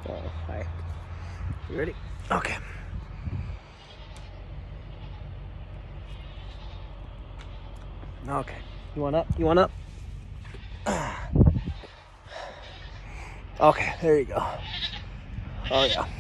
Oh, hi. You ready? Okay. Okay. You want up? You want up? Okay, there you go. Oh yeah.